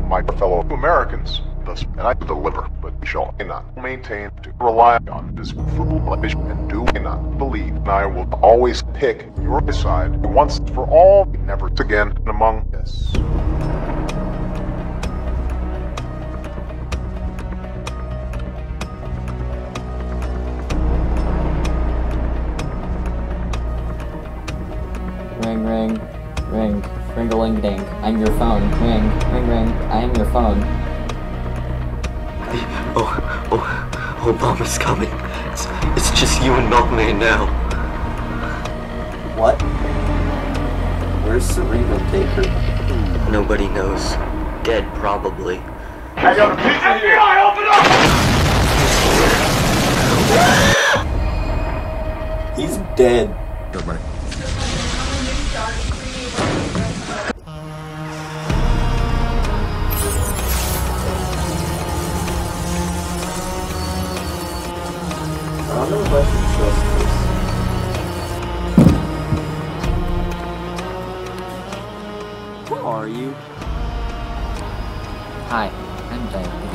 my fellow Americans, thus, and I deliver, but shall not maintain to rely on this foolish and do not believe. And I will always pick your side once for all, never again among us. Ring, ring, ring, ring-a-ling-ding. I'm your phone. Ring, ring, ring. I am your phone. Obama's coming. It's just you and Milkman now. What? Where's Cerebral Taker? Nobody knows. Dead, probably. I got a pizza here! FBI, open up! He's dead. Good money. I don't know if I should trust this. Who are you? Hi, I'm Diane.